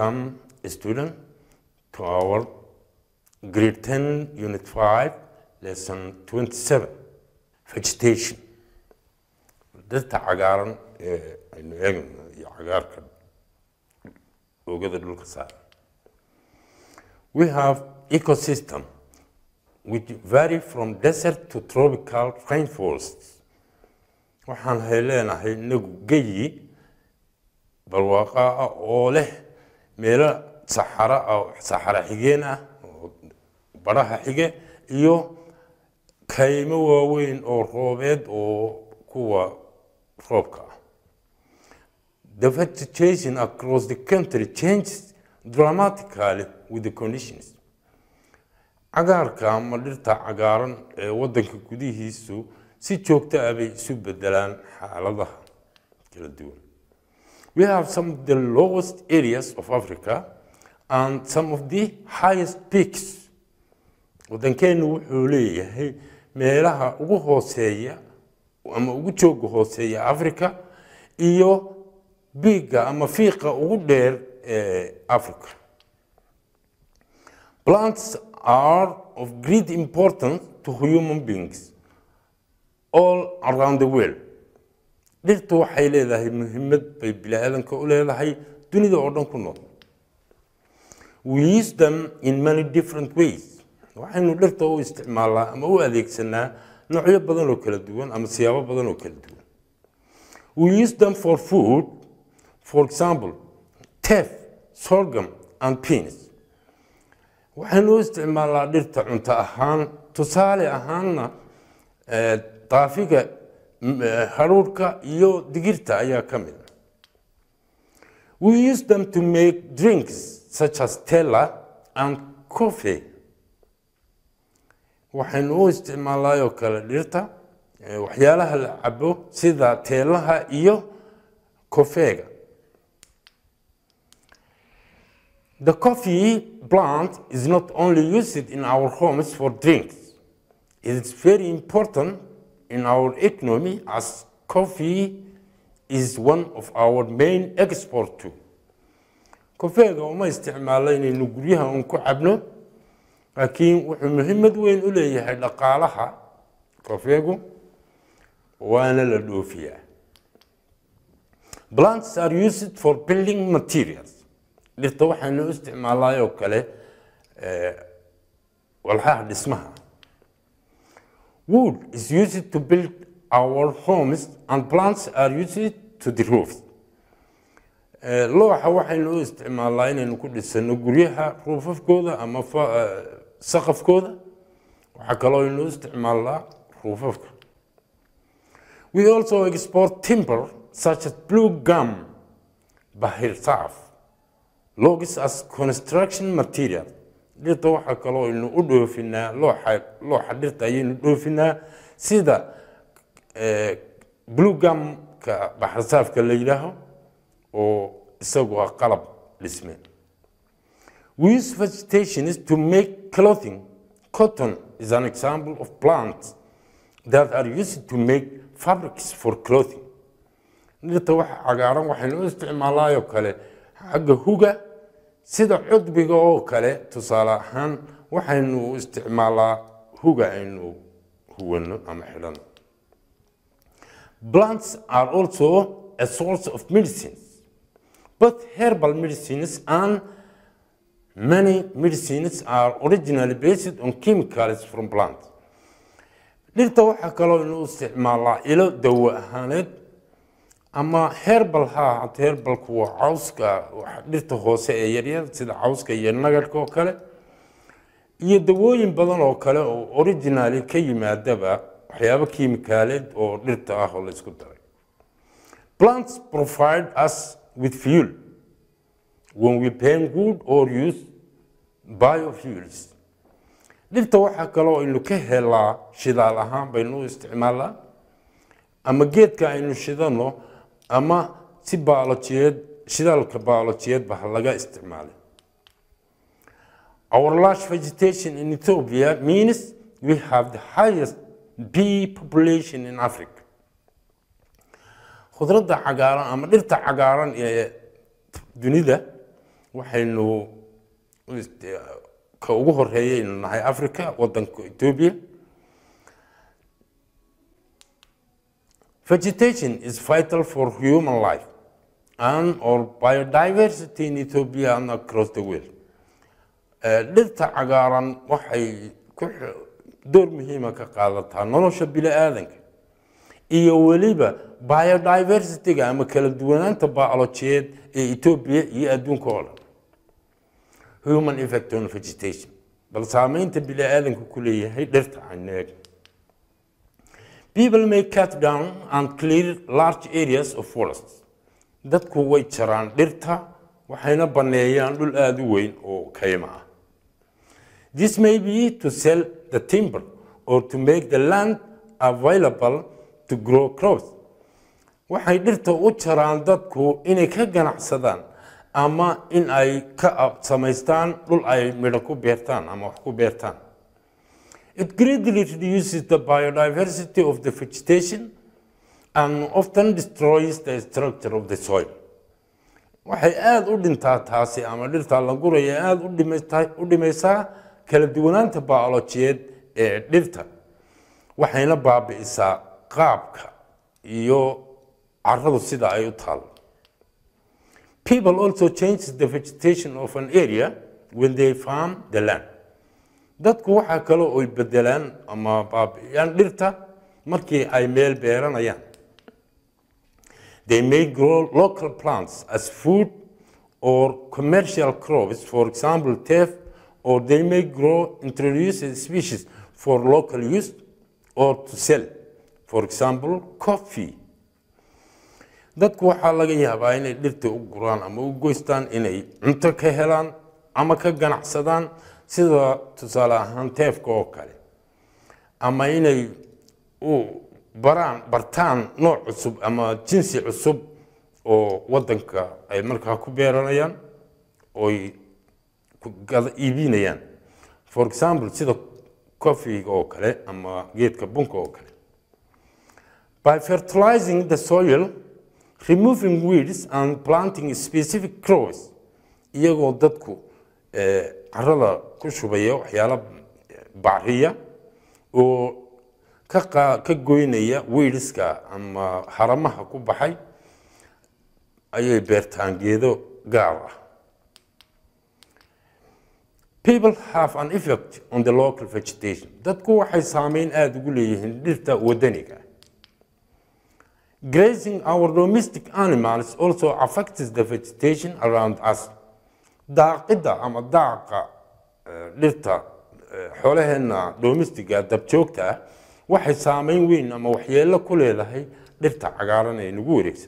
welcome student to our grade 10 unit 5 lesson 27 vegetation. Dhirta cagaaran ee aynu eegno iyo cagaarka oogada dhulka saaran. We have ecosystem which vary from desert to tropical rainforests. Waxaan leenahay nagu geeyi barwaaqo ah oo leh meelo saxara xigeen ah oo baraha xige iyo kaymo waaweyn oo roobeed oo kuwa roobka ah. The vegetation across the country changes dramatically with the conditions. Cagaarka ama dhirta cagaaran ee waddanka gudihiisu si joogto ah bay isu bedelaan xaaladaha kala duwan. We have some of the lowest areas of Africa and some of the highest peaks. Waddankeenu wuxuu leeyahay meelaha ugu hooseeya ama ugu jooga hooseeya Africa iyo biga ama fiiqa ugu dheer ee Africa. Plants are of great importance to human beings all around the world. Dhirtu waxay leedahay muhiimad bay bini'aadanka u leedahay dunida oo dhan ku nool. We use them in many different ways. Waxaynu dhirta u isticmaalnaa ama u adeegsanaa noocyo badan oo kala duwan ama siyaabo badan oo kala duwan. We use them for food, for example, teff, sorghum and peas. Waxaynu u isticmaalnaa dhirta cunto ahaan, tusaale ahaanna daafiga haruurka iyo digirta ayaa ka mid. We use them to make drinks such as tella and coffee. Waxaynu u isticmaalnaa oo kale dhirta waxyaalaha la cabo sida teelaha iyo kofeega. The coffee plant is not only used in our homes for drinks. It is very important in our economy as coffee is one of our main export too. Kofeega uma isticmaalo inaynu guryaha un ku cabno, laakiin wuxuu muhiimad weyn u leeyahay dhaqaalaha kofeegu waana la dhoofiyaa. Plants are used for building materials. Dhirta waxaynu u isticmaalnaa oo kale walxaha dhismaha. Wood is used to build our homes and plants are used to the roofs. Looxa waxaynu u isticmaalnaa inaynu ku dhisano guryaha ruufafkooda ama saqafkooda. Waxa kaloo aynu u isticmaalnaa ruufafka. We also export timber such as blue gum, bahir saaf, logs as construction material. Dhirta waxa kaloo aynu u dhoofinaa looxa dhirta ayaynu dhoofinaa sida blue gum ka bahir saafka la yiraahdo oo isagu ah qalab dhisme. We use vegetation to make clothing. Cotton is an example of plants that are used to make fabrics for clothing. Dhirta waxa cagaaran waxaynu u isticmaalnaa oo kale xagga huga sida cudbiga oo kale tusaale ahaan waxaynu u isticmaalnaa huga aynu huwano ama xidhano. Plants are also a source of medicines. Both herbal medicines and many medicines are originally based on chemicals from plants. Dhirta waxa kaloo aynu u isticmaalnaa ilo dawo ahaaneed ama herbal herbalku waa cawska dhirta hoose ee yaryar sida cawska iyo nagadhka oo kale iyo dawooyin badan oo kale oo originally ka yimaadaba waxyaabo kiimikaaleed oo dhirta ah oo la isku daray. Plants provide us with fuel when we burn wood or use biofuels. Dhirta waxa kaloo aynu ka helaa shidaal ahaan baynu u isticmaalnaa ama geedka aynu shidano ama si biolojiyeed shidaalka biolojiyeed ba laga isticmaalay. Our large vegetation in Ethiopia means we have the highest bee population in Africa. Khudradda cagaaran ama dhirta cagaaran ee dunida waxaynu ka ugu horeeyay inuu nahay Africa wadanka Ethiopia. Vegetation is vital for human life and or biodiversity in Ethiopia and across the world. Dhirta cagaaran waxay door muhiim ah ka qaadataa nolosha bini'aadanka iyo waliba biodiversity-ga ama kala duwanaanta biolojiyeed ee Ethiopia iyo adduunka oo dhan. Human effect on vegetation bal saameynta bini'aadanku ku leeyahay dhirta caneeg. People may cut down and clear large areas of forests. Dadku way jaraan dhirta waxayna baneeyaan dhul aad u weyn oo kayma ah. This may be to sell the timber or to make the land available to grow crops. Waxay dhirta u jaraan dadku inay ka ganacsadaan ama in ay ka samaystaan dhul ay midho ku beertaan ama wax ku beertaan. It greatly reduces the biodiversity of the vegetation and often destroys the structure of the soil. Waxay aad u dhintaa taasi ama dhirta la guraya aad u dhimaysaa kala duwanaanta biolojiyeed ee dhirta. Waxayna baabi'isaa qaabka iyo carradu sida ay u taal. People also change the vegetation of an area when they farm the land. Dadku waxa kale oo ay bedelaan ama baabi'iyaan dhirta markii ay meel beeranayaan. They may grow local plants as food or commercial crops, for example, teff, or they may introduce species for local use or to sell, for example, coffee. Dadku waxaa laga yaabaa inay dhirta u guraan ama u goystaan inay cunto ka helaan ama ka ganacsadaan sida tusaale ahaan teefka oo kale ama inay bartaan nooc cusub ama jinsi cusub oo wadanka ay markaa ku beeranayaan oo iibinayaan, for example sida coffee oo kale ama geedka bunka oo kale. By fertilizing the soil, removing weeds and planting specific crops, iyagoo dadku carrada ku shubaya waxyaalo bacriya oo ka goynaya weedska ama haramaha ku baxay ayay beertaan geedo gaar ah. People have an effect on the local vegetation. Dadku waxay saameyn aad ugu leeyihiin dhirta wadaniga. Grazing our domestic animals also affects the vegetation around us. Daaqida ama daaqa dhirta xoolaheena domestiga dabjoogta ah waxay saameyn weyn ama waxyeello ku leedahay dhirta cagaaran ee nagu wareegsan.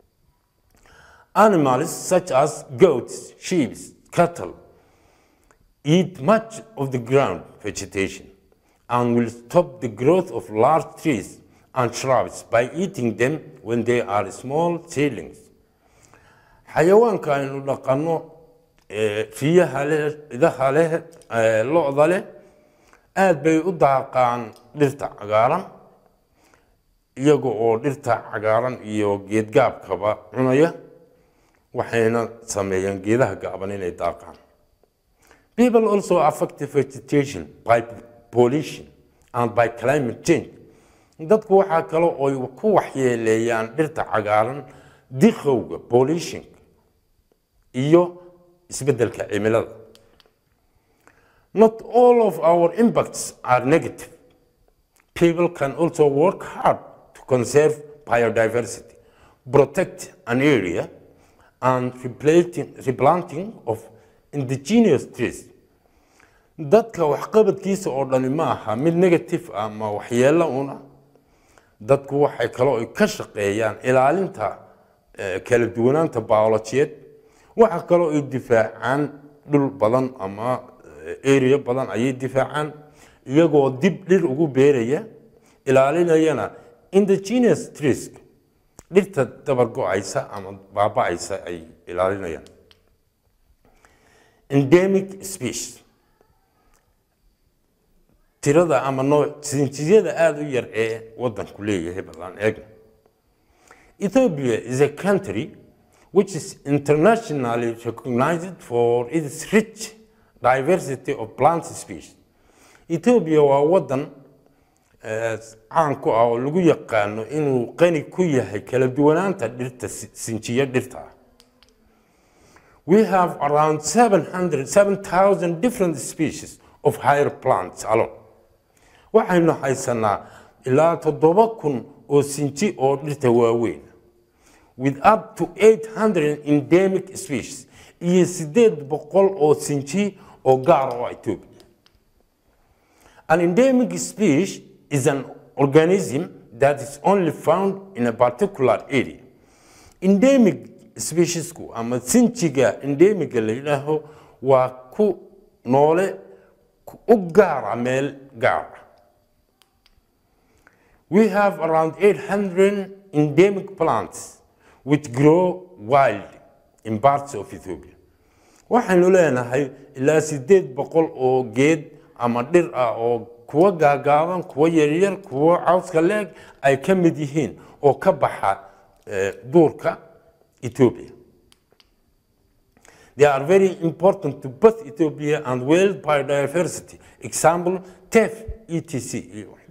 Animals such as goats, sheep, cattle eat much of the ground vegetation and will stop the growth of large trees and shrubs by eating them when they are small seedlings. Xayawaanka aynu dhaqanno riyaha leh, idaha leh, lo'da leh aad bay u daaqaan dhirta cagaaran iyaga oo dhirta cagaaran iyo geedgaabkaba cunaya waxayna sameeyaan geedaha gaaban inay daaqaan. People also affect the vegetation by pollution and by climate change. Dadku waxa kale oo ku waxyeeleeyaan dhirta cagaaran dikhowga pollution iyo isbedelka cimilada. Not all of our impacts are negative. People can also work hard to conserve biodiversity, protect an area, and replanting of indigenous trees. Dadka waxqabadkiisa oo dhani ma aha mid negative ama waxyeello una. Dadku waxay kale oo ka shaqeeyaan ilaalinta kala duwanaanta biolojiyeed. Waxa kale oo ay difaacaan dhul badan ama area badan ayay difaacaan iyagoo dib dhir ugu beeraya ilaalinayana indigenous trees dhirta dabar go'aysa ama baaba'aysa ay ilaalinayaan. Endemic species tirada ama noocyada aad u yar ee wadanku leeyahay badan eeg. Ethiopia is a country which is internationally recognized for its rich diversity of plant species. Ethiopia waa wadan caan ku ah oo lagu yaqaano inuu qani ku yahay kala duwanaanta dhirta sinjiya dhirta. We have around 7,000 different species of higher plants alone. waxaynu haysanaa ilaa 7,000 oo sinji oo dhirta waaweyn, with up to 800 endemic species iyo 800 oo sinji oo gaar ah Ethiopia. An endemic species is an organism that is only found in a particular area. Endemic species ku ama sinjiga endemic la yiraahdo waa ku noole u gaar meel gaar. We have around 800 endemic plants which grow wild in parts of Ethiopia. waxaynu leenahay ilaa 800 oo geed ama dhir ah oo kuwa gaagaaban, kuwa yaryar, kuwa cawska leeg ay ka mid yihiin oo ka baxa duurka Ethiopia. They are very important to both Ethiopia and world biodiversity. Example, TEF, etc.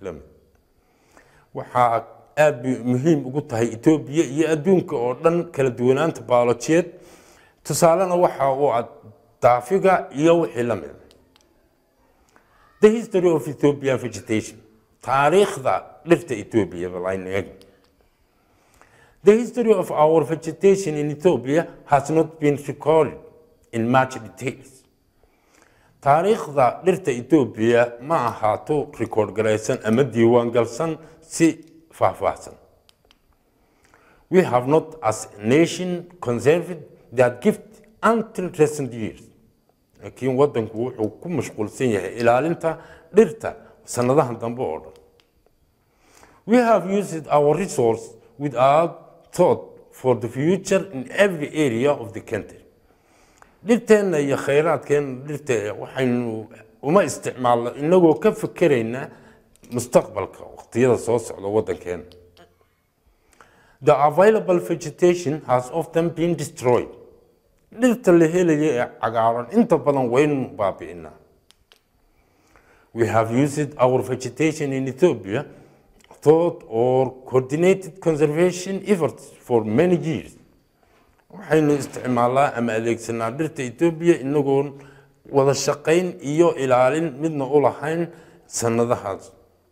waxaa aad muhiim ugu tahay Ethiopia iyo adduunka oo dhan kala duwanaanta biolojiyeed. tusaalena waxa uu daafiga iyo wixii la mid. The history of Ethiopian vegetation. taariikhda dhirta Ethiopia balayna eeg. The history of our vegetation in Ethiopia has not been recorded in much details. taariikhda dhirta Ethiopia ma ahaato record garaysan ama diiwaan galsan si faahfaahsan. We have not as a nation conserved that gift until recent years. laakiin wadanku wuxuu ku mashquulsan yahay ilaalinta dhirta sanadahan dambe oo dhan. We have used our resource without thought for the future in every area of the country. dhirteena iyo khayraadkeena dhirta waxaynu uma isticmaalno inagoo ka fikirayna mustaqbalka waqtiyada soo socda wadankeena. The available vegetation has often been destroyed. dhirta la helaya ee cagaaran inta badan waynu baabi'inaa. We have used our vegetation in Ethiopia thought or coordinated conservation efforts for many years. waxaynu isticmaalnaa ama adeegsanaa dhirta Ethiopia inagoon wada shaqayn iyo ilaalin midna u lahayn sanadahaas.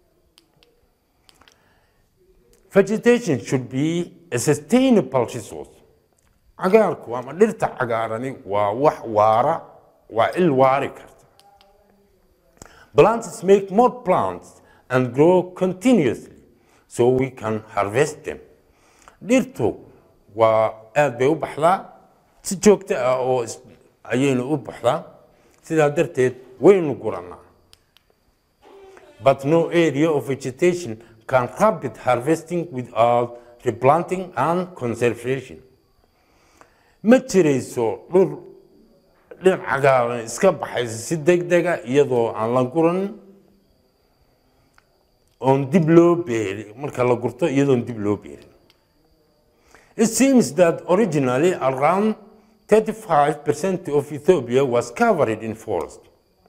Vegetation should be a sustainable resource. cagaarku ama dhirta cagaarani waa wax waara, waa il waari karta. Plants make more plants and grow continuously so we can harvest them. dhirtu waa aad bay u baxdaa si joogto ah oo ayaynu u baxdaa, sidaa darteed waynu guranaa. But no area of vegetation can rapid harvesting without replanting and conservation. ma jirayso dhir cagaaran iska baxaysa si degdega iyadoo aan la guran on dib loo beerin. marka la gurto iyadoon dib loo beerin. It seems that originally around 35% of Ethiopia was covered in forest.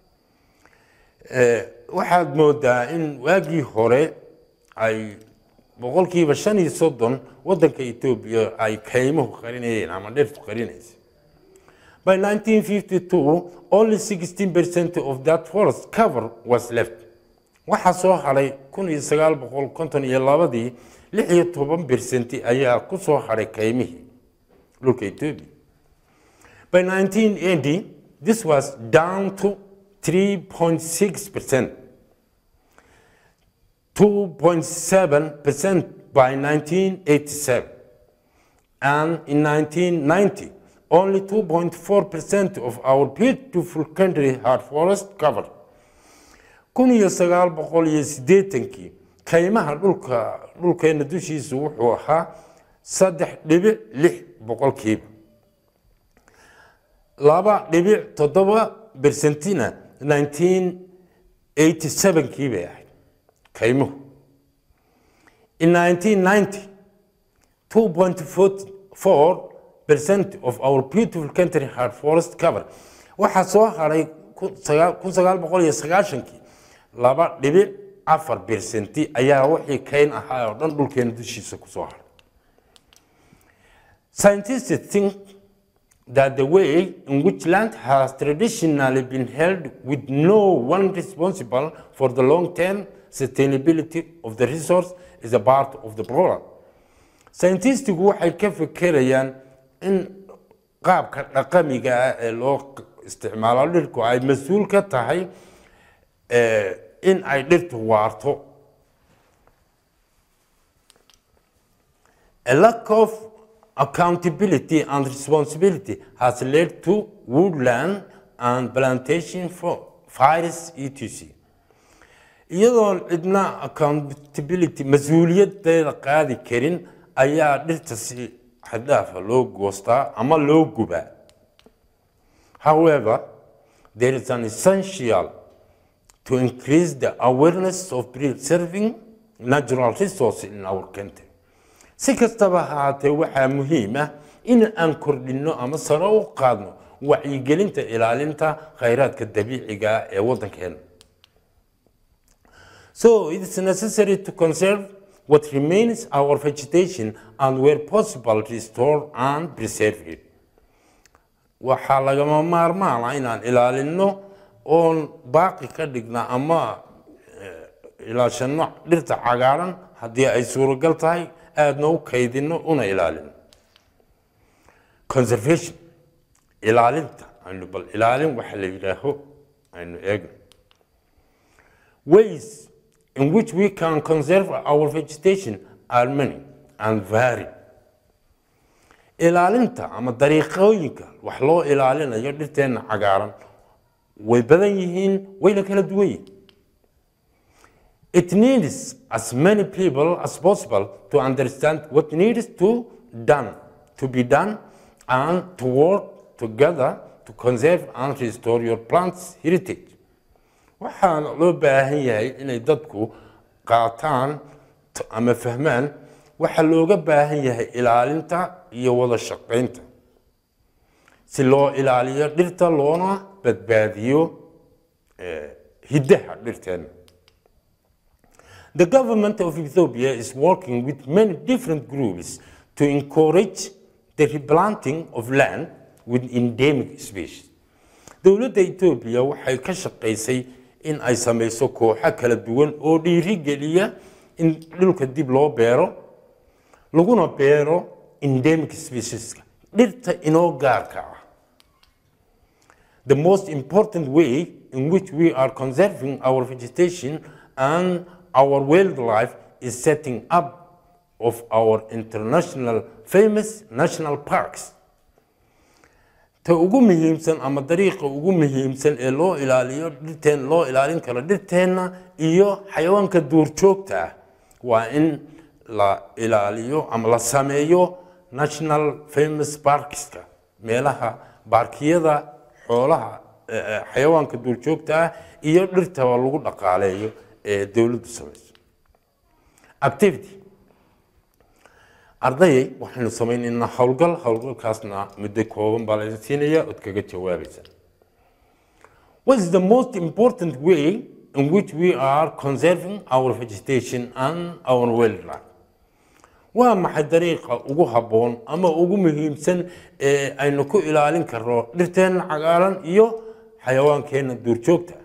waxaad moodaa in waagii hore ay boqolkiiba 35 wadanka Ethiopia ay kaymuhu qarinayeen ama dhirtu qarinaysa. By 1952, only 16% of that forest cover was left. waxa soo haray 1952 16% ayaa ku soo haray kaymihii dhulka Ethiopia. By 1980, this was down to 3.6%. 2.7% by 1987, and in 1990, only 2.4% of our beautiful country had forest cover. 1980 kaymaha dhulkeena dushiisa wuxuu ahaa 3.6%. 2.7%na 1987 bay ahayd kaymuhu. In 1990, 2.4% of our beautiful country had forest cover. waxaa soo haray 1990kii 2.4% ayaa wixii kayn ahaa oo dhan dhulkeena dushiisa ku soo haray. Scientists think that the way in which land has traditionally been held with no one responsible for the long-term sustainability of the resource is a part of the problem. Scientists waxay ka fikirayaan in qaabka dhaqamiga ah ee loo isticmaalo dhirku ay mas'uul ka tahay in ay dhirtu waarto. A lack of accountability and responsibility has led to woodland and plantation fires etc. iyadoo cidna accountability mas'uuliyadeeda qaadi karin ayaa dhirta si xadaafa loo goostaa ama loo gubaa. However, there is an essential to increase the awareness of preserving natural resources in our country. Si kastaba ha ahaatee waxaa muhiim ah in aan kordhino ama sare u qaadno wacyigelinta ilaalinta khayraadka dabiiciga ah ee waddankeena. So it is necessary to conserve what remains our vegetation and where possible restore and preserve it. waxaa lagama maarmaan ah inaan ilaalino oon baaqi ka dhigna ama ilaashano dhirta cagaaran haddii ay suuragal tahay aadna u kaydino una ilaalino. Conservation ilaalinta aynu bal ilaalin waxa la yidhaaho aynu eegno. Ways in which we can conserve our vegetation are many and vary. ilaalinta ama dariiqooyinka wax loo ilaalinayo dhirteena cagaaran way badan yihiin wayna kala duwan yihiin. It needs as many people as possible to understand what needs to be done and to work together to conserve and restore your plant's heritage. waxaan loo baahan yahay inay dadku qaataan ama fahmaan waxa looga baahan yahay ilaalinta iyo wada shaqaynta si loo ilaaliyo dhirta loona badbaadiyo hiddaha dhirteena. The government of Ethiopia is working with many different groups to encourage the replanting of land with endemic species. dowladda Ethiopia waxay ka shaqaysay in ay samayso kooxo kala duwan oo dhiirigeliya in dhulka dib loo beero laguna beero endemic species dhirta inoo gaarka ah. The most important way in which we are conserving our vegetation and our wildlife is setting up of our international famous national parks. ta ugu muhiimsan ama dariiqa ugu muhiimsan ee loo ilaaliyo dhirteen loo ilaalin karo dhirteena iyo xayawaanka duurjoogta ah waa in la ilaaliyo ama la sameeyo national famous parks meelaha baarkiyada xoolaha xayawaanka duurjoogta ah iyo dhirta lagu dhaqaaleeyo ee dawladdu samayso. Activity arday waxaanu sameynaa hawlgalkaasna muddo kooban baa la siinaya oo kaga jawaabaysa. What is the most important way in which we are conserving our vegetation and our wildlife? waa maxay dariiqa ugu habboon ama ugu muhiimsan ee aynu ku ilaalin karno dhirteena cagaaran iyo xayawaankeena duurjoogta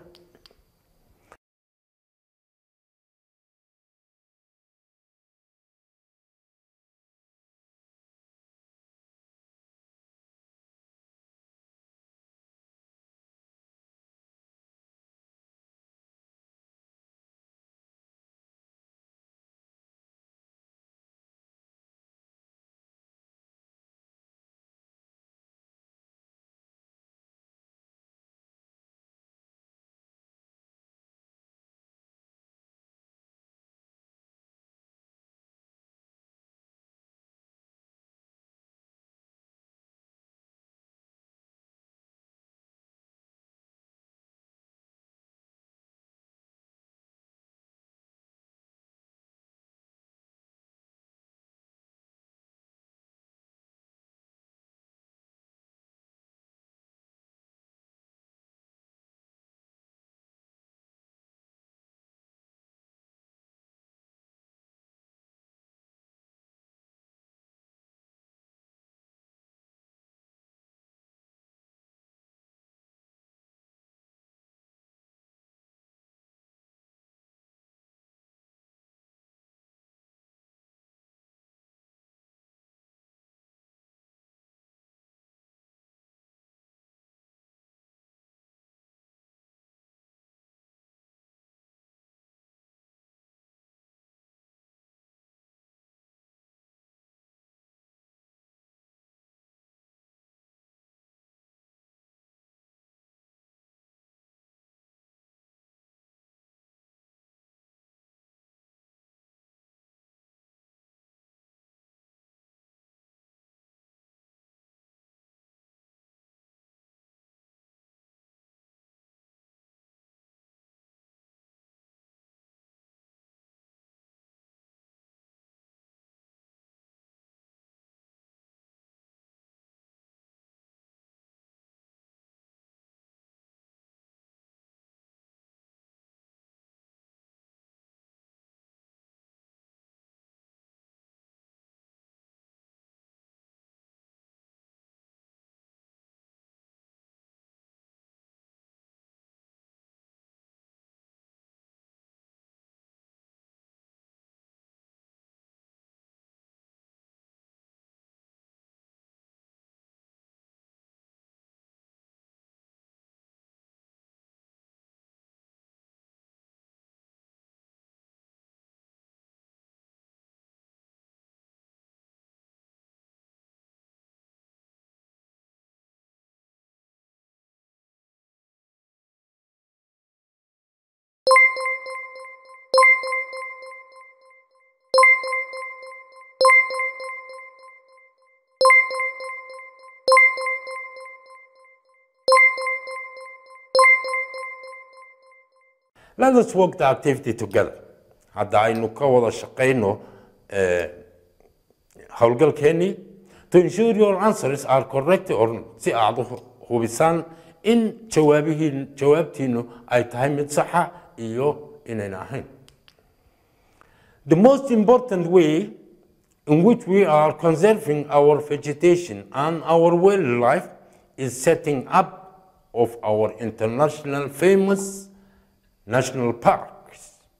Let us work the activity together. Hadda aynu ka wada shaqeyno hawlgalkeennii to ensure your answers are correct or si aad u hubisaan in jawaabtiinu ay tahay mid saxa iyo inayna ahayn. The most important way in which we are conserving our vegetation and our wildlife is setting up of our international famous national parks.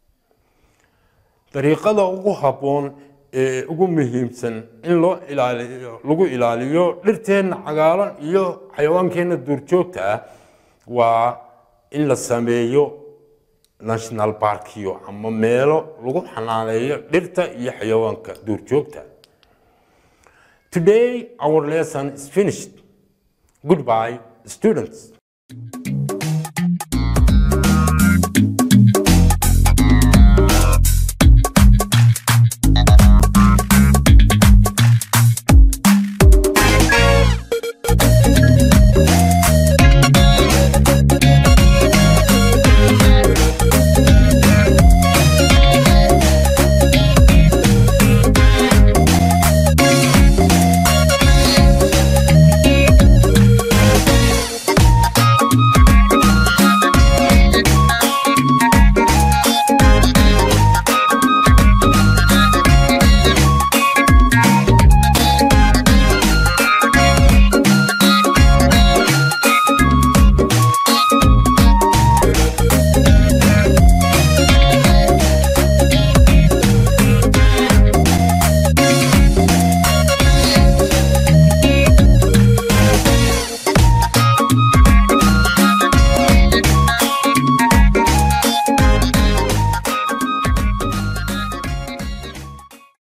طريقة ugu habboon ugu muhiimsan in lagu ilaaliyo dhirteena cagaaran iyo xayawaankeena duurjoogta ah waa in la sameeyo national park iyo ama meelo lagu xanaaneeyo dhirta iyo xayawaanka duurjoogta. Today our lesson is finished. Goodbye, students.